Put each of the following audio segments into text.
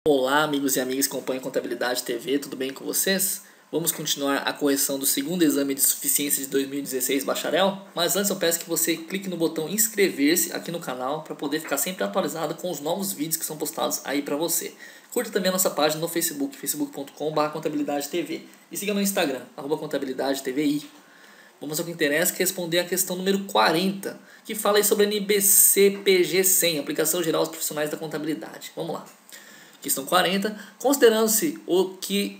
Olá, amigos e amigas que acompanham Contabilidade TV, tudo bem com vocês? Vamos continuar a correção do segundo exame de suficiência de 2016 bacharel? Mas antes eu peço que você clique no botão inscrever-se aqui no canal para poder ficar sempre atualizado com os novos vídeos que são postados aí para você. Curta também a nossa página no Facebook, facebook.com/contabilidade-tv, e siga no Instagram, @contabilidade-tvi. Vamos ao que interessa, que é responder a questão número 40, que fala aí sobre a NBC-PG 100, Aplicação Geral aos Profissionais da Contabilidade. Vamos lá. Questão 40, considerando-se o que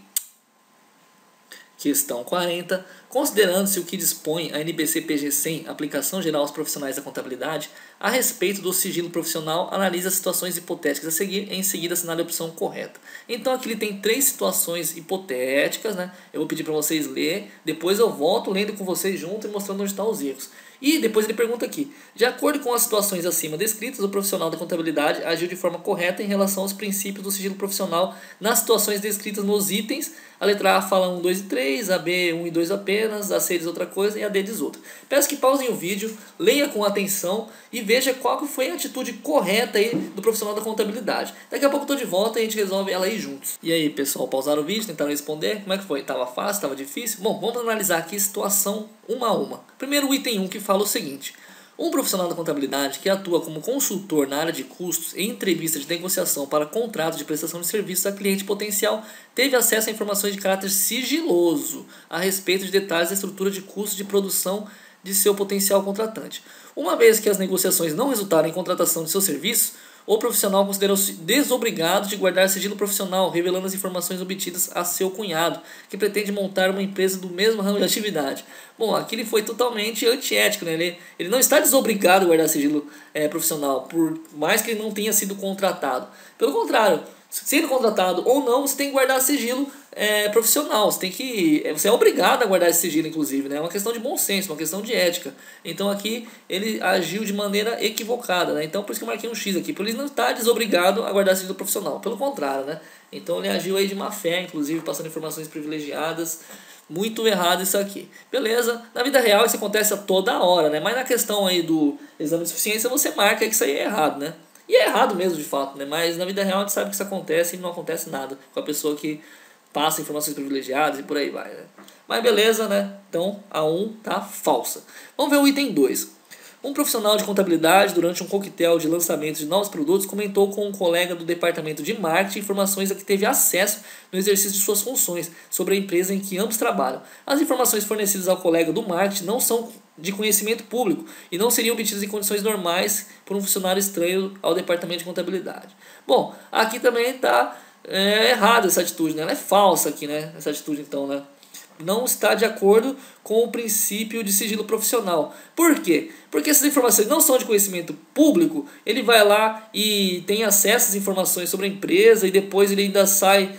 dispõe a NBC-PG 100, Aplicação Geral aos Profissionais da Contabilidade, a respeito do sigilo profissional, analisa as situações hipotéticas a seguir e em seguida assinale a opção correta. Então aqui ele tem três situações hipotéticas, né? Eu vou pedir para vocês lerem, depois eu volto lendo com vocês junto e mostrando onde estão os erros. E depois ele pergunta aqui: de acordo com as situações acima descritas, o profissional da contabilidade agiu de forma correta em relação aos princípios do sigilo profissional nas situações descritas nos itens. A letra A fala 1, 2 e 3, a B 1 e 2 apenas, a C diz outra coisa e a D diz outra. Peço que pausem o vídeo, leia com atenção e veja qual que foi a atitude correta aí do profissional da contabilidade. Daqui a pouco eu estou de volta e a gente resolve ela aí juntos. E aí, pessoal, pausaram o vídeo, tentaram responder? Como é que foi? Tava fácil? Tava difícil? Bom, vamos analisar aqui situação uma a uma. Primeiro, o item 1 que fala o seguinte: um profissional da contabilidade que atua como consultor na área de custos em entrevista de negociação para contratos de prestação de serviços a cliente potencial teve acesso a informações de caráter sigiloso a respeito de detalhes da estrutura de custos de produção de seu potencial contratante. Uma vez que as negociações não resultaram em contratação de seu serviço, o profissional considerou-se desobrigado de guardar sigilo profissional, revelando as informações obtidas a seu cunhado, que pretende montar uma empresa do mesmo ramo de atividade. Bom, aqui ele foi totalmente antiético, né? Ele não está desobrigado a guardar sigilo profissional, por mais que ele não tenha sido contratado. Pelo contrário, sendo contratado ou não, você tem que guardar sigilo profissional. Você é obrigado a guardar esse sigilo, inclusive, né? É uma questão de bom senso, uma questão de ética. Então aqui ele agiu de maneira equivocada, né? Então por isso que eu marquei um X aqui, porque ele não está desobrigado a guardar sigilo profissional. Pelo contrário, né? Então ele agiu aí de má fé, inclusive passando informações privilegiadas. Muito errado isso aqui. Beleza? Na vida real isso acontece a toda hora, né? Mas na questão aí do exame de suficiência você marca que isso aí é errado, né? E é errado mesmo, de fato, né? Mas na vida real a gente sabe que isso acontece e não acontece nada com a pessoa que passa informações privilegiadas e por aí vai, né? Mas beleza, né? Então a 1 tá falsa. Vamos ver o item 2. Um profissional de contabilidade, durante um coquetel de lançamento de novos produtos, comentou com um colega do departamento de marketing informações a que teve acesso no exercício de suas funções sobre a empresa em que ambos trabalham. As informações fornecidas ao colega do marketing não são de conhecimento público e não seriam obtidas em condições normais por um funcionário estranho ao departamento de contabilidade. Bom, aqui também está errada essa atitude, né? Ela é falsa aqui, né? Essa atitude então, né? Não está de acordo com o princípio de sigilo profissional. Por quê? Porque essas informações não são de conhecimento público, ele vai lá e tem acesso às informações sobre a empresa e depois ele ainda sai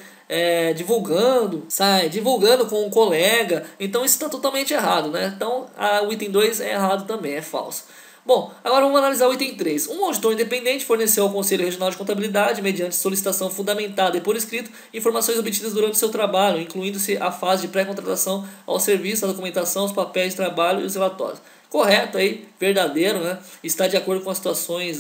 divulgando com um colega. Então isso está totalmente errado, né? Então o item 2 é errado também, é falso. Bom, agora vamos analisar o item 3. Um auditor independente forneceu ao Conselho Regional de Contabilidade, mediante solicitação fundamentada e por escrito, informações obtidas durante o seu trabalho, incluindo-se a fase de pré-contratação ao serviço, a documentação, os papéis de trabalho e os relatórios. Correto aí, verdadeiro, né? Está de acordo com as situações...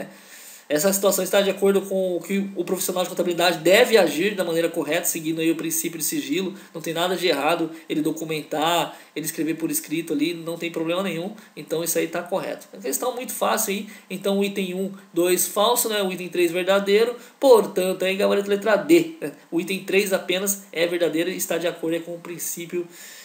Essa situação está de acordo com o que o profissional de contabilidade deve agir da maneira correta, seguindo aí o princípio de sigilo. Não tem nada de errado ele documentar, ele escrever por escrito ali, não tem problema nenhum. Então isso aí está correto. A questão muito fácil aí. Então o item 1, 2 falso, né? O item 3 verdadeiro. Portanto, aí gabarito letra D. O item 3 apenas é verdadeiro e está de acordo com o princípio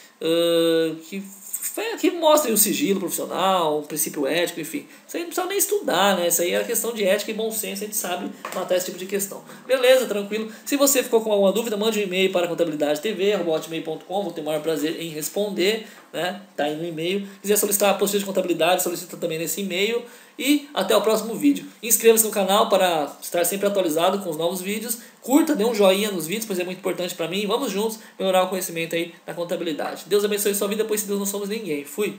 que mostra o sigilo profissional, o princípio ético, enfim. Isso aí não precisa nem estudar, né? Isso aí é questão de ética e bom senso, a gente sabe matar esse tipo de questão. Beleza, tranquilo. Se você ficou com alguma dúvida, mande um e-mail para contabilidade.tv@hotmail.com, vou ter o maior prazer em responder, né? Tá aí no e-mail. Quiser solicitar a apostila de contabilidade, solicita também nesse e-mail. E até o próximo vídeo. Inscreva-se no canal para estar sempre atualizado com os novos vídeos. Curta, dê um joinha nos vídeos, pois é muito importante para mim. Vamos juntos melhorar o conhecimento aí na contabilidade. Deus abençoe sua vida, pois se Deus não somos ninguém. Fui!